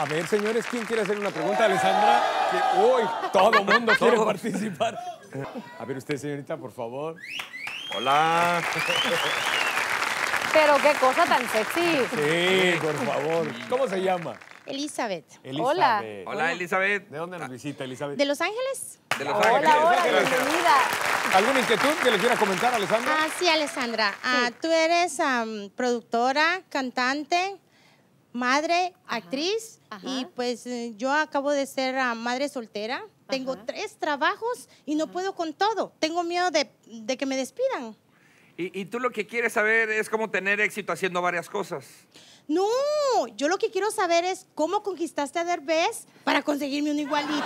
A ver, señores, ¿quién quiere hacer una pregunta a Alessandra? Uy, todo el mundo quiere participar. A ver, usted, señorita, por favor. Hola. Pero qué cosa tan sexy. Sí, por favor. ¿Cómo se llama? Elizabeth. Hola. Hola, Elizabeth. ¿De dónde nos visita, Elizabeth? ¿De Los Ángeles? De Los Ángeles. Hola, bienvenida. ¿Alguna inquietud que le quiera comentar, Alessandra? Sí, Alessandra. Tú eres productora, cantante, madre, actriz. Y pues yo acabo de ser madre soltera. Tengo 3 trabajos y no puedo con todo. Tengo miedo de que me despidan. Y tú lo que quieres saber es cómo tener éxito haciendo varias cosas. No, yo lo que quiero saber es cómo conquistaste a Derbez para conseguirme un igualito.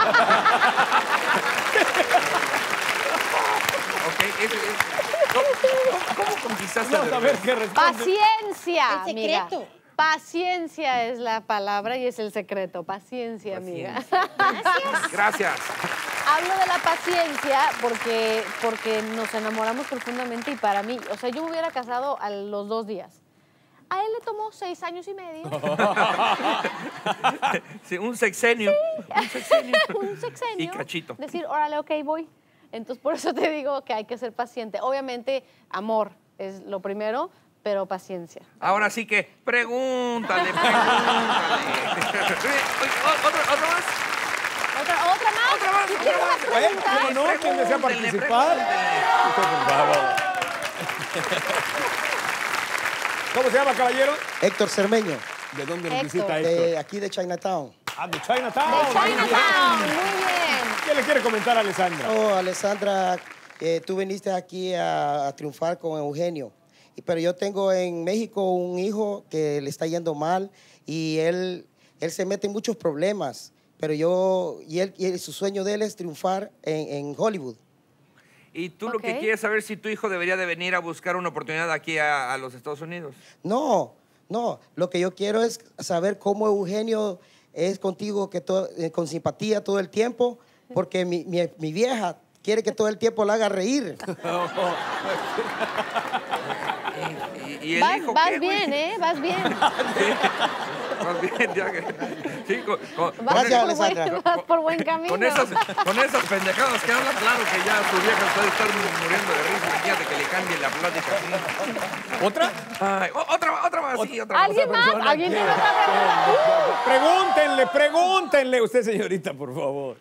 ¿Cómo conquistaste a Vamos a ver qué responde. Paciencia, El secreto. amiga. Paciencia es la palabra y es el secreto. Paciencia, amiga. Gracias. Hablo de la paciencia porque nos enamoramos profundamente y para mí, o sea, yo me hubiera casado a los 2 días. A él le tomó 6 años y medio. Sí, un sexenio. Sí. Un sexenio. Un sexenio. Y cachito. Decir, órale, ok, voy. Entonces, por eso te digo que hay que ser paciente. Obviamente, amor es lo primero, pero paciencia. Ahora sí que pregúntale. ¿Otro más? ¿Otra más? Otra más. ¿Y quién más pregunta? ¿Cómo no? ¿Quién desea participar? Usted, por favor. ¿Cómo se llama, caballero? Héctor Cermeño, ¿De dónde nos Héctor. visita Héctor? de aquí de Chinatown. De Chinatown. De Chinatown, muy bien. ¿Qué le quiere comentar a Alessandra? Oh, Alessandra, tú viniste aquí a triunfar con Eugenio. Pero yo tengo en México un hijo que le está yendo mal y él se mete en muchos problemas. Pero su sueño de él es triunfar en Hollywood. ¿Y tú lo que quieres saber si tu hijo debería de venir a buscar una oportunidad aquí a los Estados Unidos? No. Lo que yo quiero es saber cómo Eugenio es contigo con simpatía todo el tiempo, porque mi vieja quiere que todo el tiempo la haga reír. ¿Y el hijo Vas qué, bien, güey? ¿eh? Vas bien. Vas bien, ya que... Sí, Gracias, Alessandra. Vas por buen camino. con esas pendejadas que habla, claro que ya tu vieja puede estar muriendo de risa. Imagínate que le cambie la plática así. ¿Otra? Ay, otra más, sí, otra más. ¿Alguien más? persona ¿Alguien quiere. tiene otra pregunta? Pregúntenle. Usted, señorita, por favor.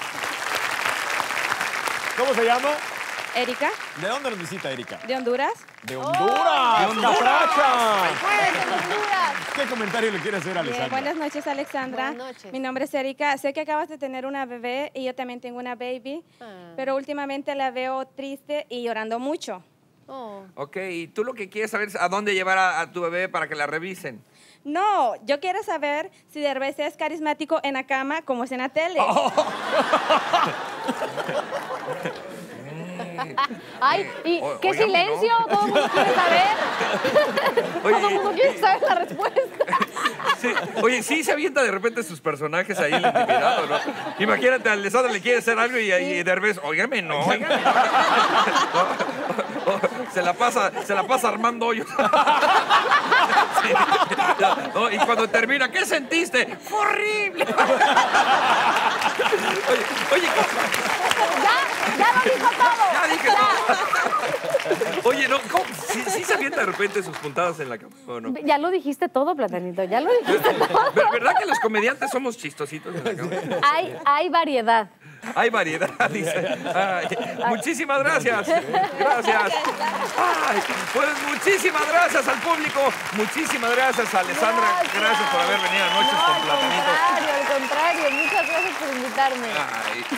¿Cómo se llama? Erika, ¿De dónde nos visita, Erika? de Honduras. ¡De Honduras! ¡Catracha! ¡Fuerte, Honduras! ¿Qué comentario le quiere hacer a Bien, Alessandra? buenas noches, Alexandra. Buenas noches. Mi nombre es Erika. Sé que acabas de tener una bebé y yo también tengo una baby, pero últimamente la veo triste y llorando mucho. Oh. Ok, y tú lo que quieres saber es a dónde llevar a tu bebé para que la revisen. No, yo quiero saber si Derbez es carismático en la cama como es en la tele. Ay, ¿y qué óigame, silencio? ¿no? Todo el mundo quiere saber. Todo el mundo quiere saber la respuesta. Sí. Oye, sí se avienta de repente sus personajes ahí en la intimidad, ¿o no? Imagínate, a Alessandra le quiere hacer algo y Derbez, óigame, no, óigame. Se la pasa armando hoyos. Sí. No, y cuando termina, ¿qué sentiste? ¡Horrible! Oye, Ya lo dijo todo. ya dije todo. Oye, no, ¿cómo? ¿Sí se avienta de repente sus puntadas en la cama o no? Ya lo dijiste todo, Platanito. Ya lo dijiste todo. ¿Verdad que los comediantes somos chistositos en la cama? Hay variedad. Hay variedad, dice. Ay, muchísimas gracias. Gracias. Ay, pues muchísimas gracias al público. Muchísimas gracias a Alessandra. Gracias por haber venido a Noches con Platanito. Al contrario. Muchas gracias por invitarme. Ay,